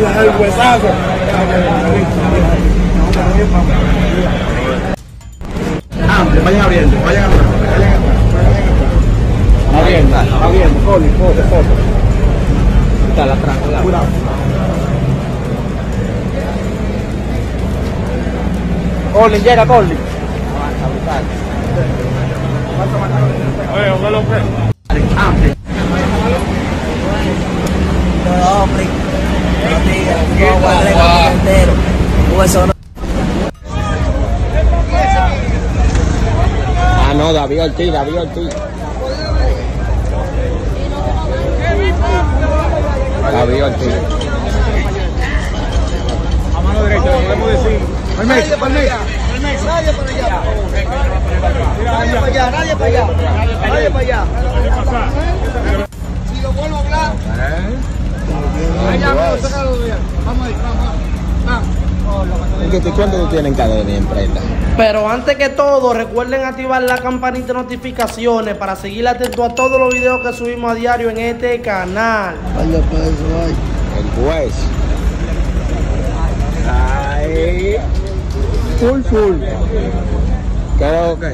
El huesazo. Vayan abriendo, vayan abriendo, foto. Está la tranca, cuidado. Colin, llega Colin. Oye, ¿qué lo que? Ah, no, David Ortiz. David Ortiz. A mano derecha, podemos decir. Nadie para allá. Si lo vuelvo a hablar. Vamos ahí. ¿Cuánto tú tienes en cadena y en prenda? Pero antes que todo, recuerden activar la campanita de notificaciones para seguir atento a todos los videos que subimos a diario en este canal. El juez. Ay. Full. ¿Qué? Okay.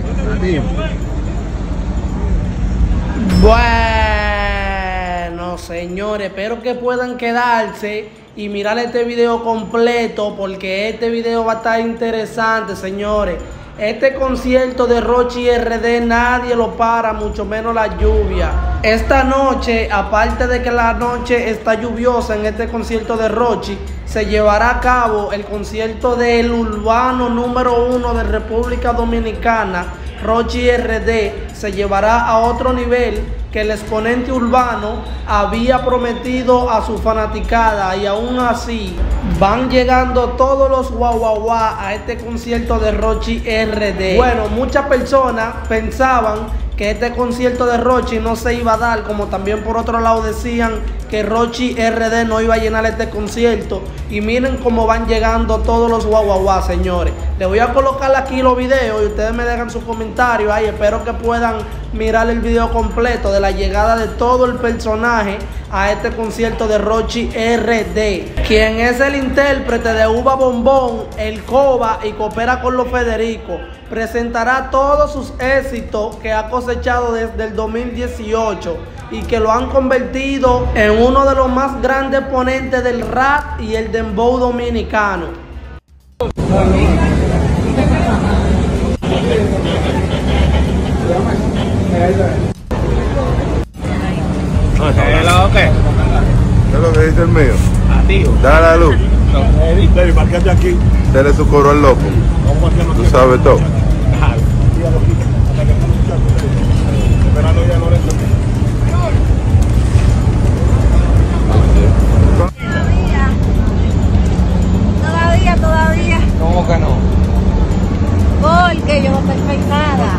Bueno, señores, espero que puedan quedarse y mirar este video completo, porque este video va a estar interesante, señores. Este concierto de Rochi RD nadie lo para, mucho menos la lluvia. Esta noche, aparte de que la noche está lluviosa en este concierto de Rochi, se llevará a cabo el concierto del urbano número 1 de República Dominicana. Rochi RD se llevará a otro nivel que el exponente urbano había prometido a su fanaticada, y aún así van llegando todos los guau a este concierto de Rochi RD. Bueno, muchas personas pensaban que este concierto de Rochi no se iba a dar, como también por otro lado decían que Rochi RD no iba a llenar este concierto, y miren cómo van llegando todos los guau, señores. Les voy a colocar aquí los videos y ustedes me dejan sus comentarios ahí. Espero que puedan mirar el video completo de la llegada de todo el personaje a este concierto de Rochi RD, quien es el intérprete de Uva Bombón, El Coba y coopera con los Federico. Presentará todos sus éxitos que ha cosechado desde el 2018 y que lo han convertido en uno de los más grandes ponentes del rap y el dembow dominicano. ¿Qué es lo que dice el mío? Dale la luz. Marcate aquí. Dale su coro al loco. Tú sabes todo. Todavía. ¿Cómo que no? Porque yo no estoy peinada.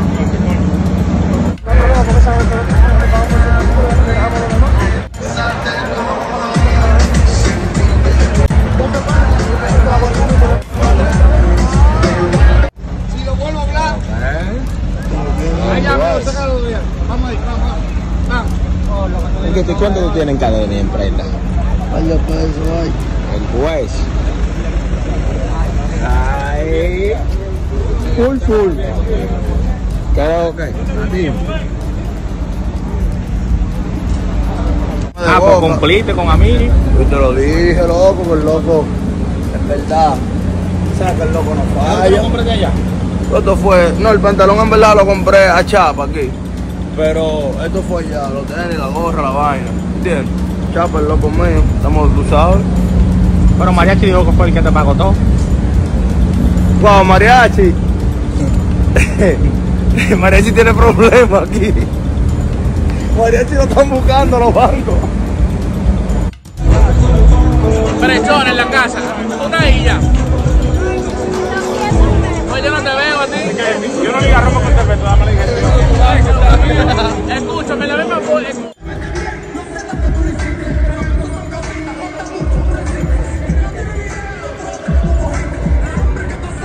Si lo vuelvo a hablar. Vamos ahí. ¿Cuánto tú tienes en cadena y en prenda? El juez. Ay. Full. ¿Qué? Okay. Pues cumpliste con Amiri. Yo te lo dije, loco, el loco. Es verdad. O sea, que el loco no falla. ¿Lo compraste allá? Esto fue, no, el pantalón en verdad lo compré a Chapa aquí. Pero esto fue allá, los tenis, la gorra, la vaina. ¿Entiendes? Chapa, el loco mío. Estamos, tú sabes. Pero Mariachi dijo que fue el que te pagó todo. Wow, Mariachi. Mariachi tiene problemas aquí. Mariachi lo están buscando los bancos. Presión en la casa. Una y ya. Oye, yo no te veo a ti. Yo no le agarro con respeto, dame la dirección. Escúchame, la misma voz.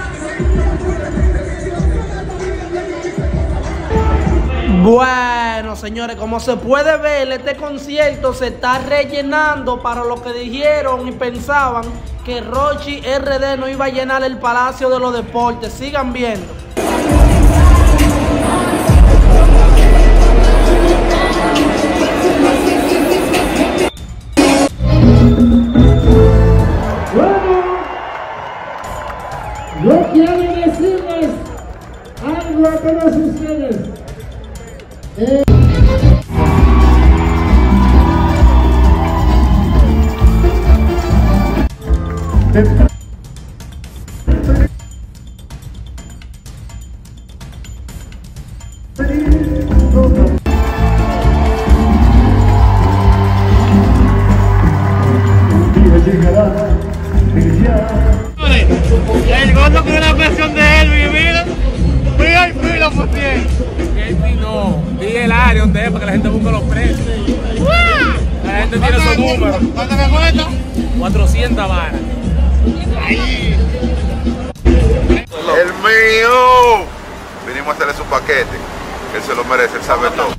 Bueno, Bueno, señores, como se puede ver, este concierto se está rellenando para lo que dijeron y pensaban que Rochi RD no iba a llenar el Palacio de los Deportes. Sigan viendo. Yo quiero decirles algo a todos ustedes. El gordo con una versión de Elvis, mira. Mira el filo por 100. Elvis no. Vi el área donde es para que la gente busque los precios. La gente tiene esos números. ¿Cuánto me cuesta? 400 varas. Ahí. El mío. Vinimos a hacerle su paquete. Él se lo merece, él sabe todo.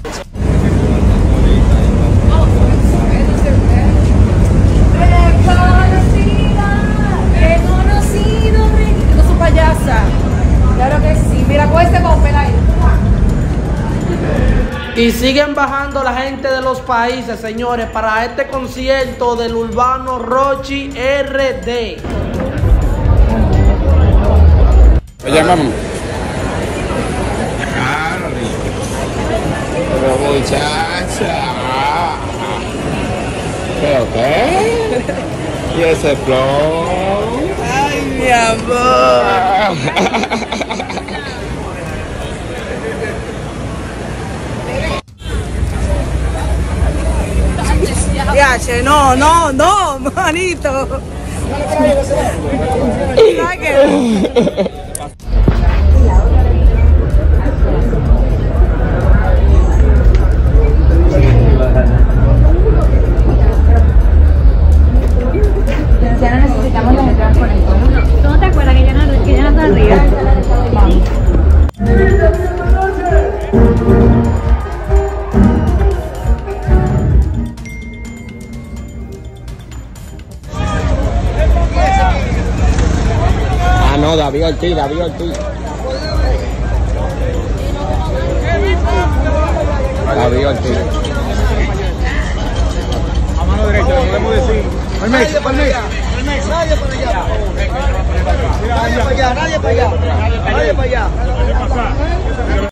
Claro que sí, mira, cueste con pela. Y siguen bajando la gente de los países, señores, para este concierto del urbano Rochi RD. Oye, mamá. Pero muchacha. ¿Pero qué? ¿Y ese flow? Ay, mi amor. Yache, no, manito. Ya no necesitamos las entradas por esto, ¿no? ¿Tú no te acuerdas que ya no está arriba? Vamos. Ah, no, David Ortiz. David Ortiz, A mano derecha, podemos decir. Nadie para allá. Nadie para allá.